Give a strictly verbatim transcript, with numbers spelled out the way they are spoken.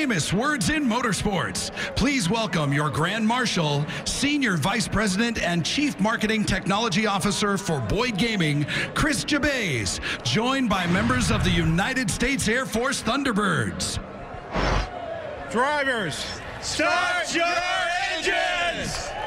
famous words in motorsports. Please welcome your Grand Marshal, Senior Vice President and Chief Marketing Technology Officer for Boyd Gaming, Chris Gibase, joined by members of the United States Air Force Thunderbirds. Drivers, start your engines!